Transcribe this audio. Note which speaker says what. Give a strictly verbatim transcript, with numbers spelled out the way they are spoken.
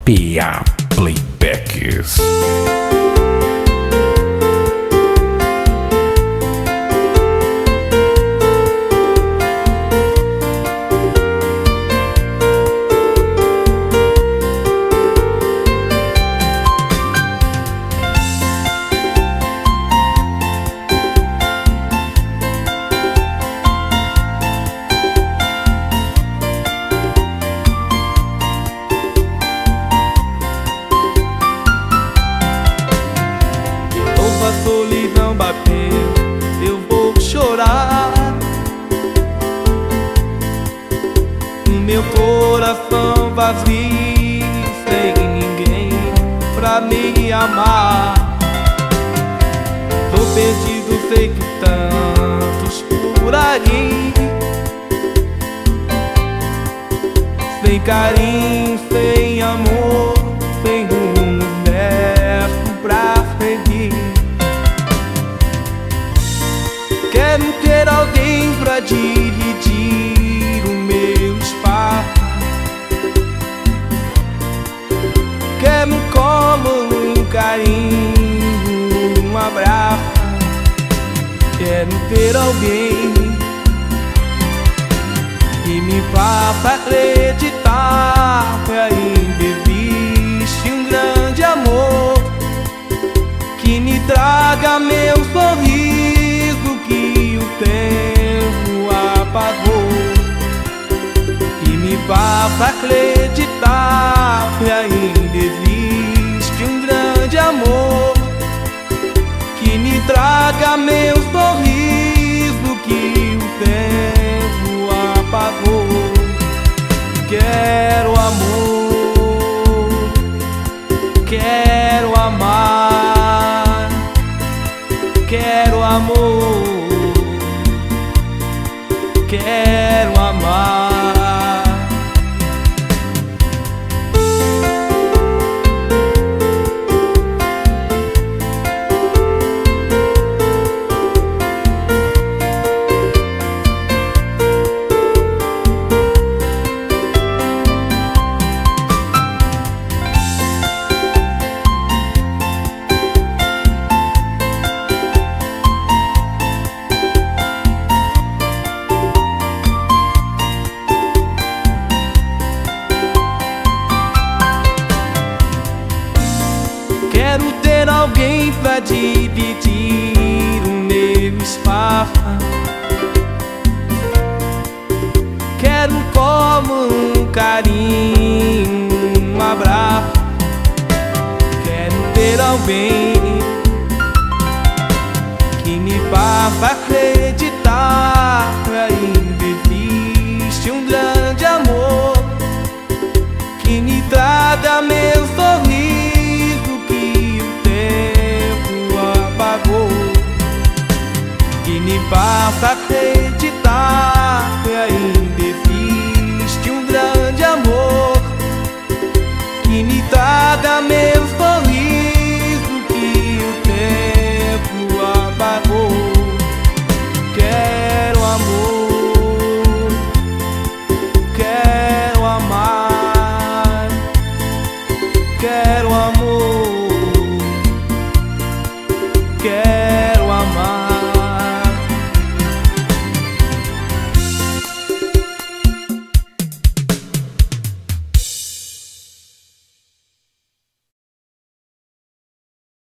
Speaker 1: P A Playbacks.
Speaker 2: A solidão bateu, eu vou chorar. O meu coração vazio, sem ninguém pra me amar. Tô perdido, sei que tantos por aí, sem carinho, sem amor, sem rumo certo pra seguir. Quero ter alguém pra dividir o meu espaço. Quero um colo, um carinho, um abraço. Quero ter alguém que me faça acreditar que ainda existe um grande amor, que me traga meu sorriso que o tempo apagou, que me faça acreditar que ainda existe um grande amor, que me traga meu sorriso que o tempo apagou. Quero amor, quero amar, quero amor, quero amar. Quero ter alguém pra dividir o meu espaço. Quero um colo, um carinho, um abraço. Quero ter alguém que me faça acreditar que ainda existe um grande amor, que me traga meu sorriso que o tempo apagou, que me faça acreditar que ainda existe um grande amor, que me traga meu sorriso que o tempo apagou. Quero amor, quero amar, quero amar.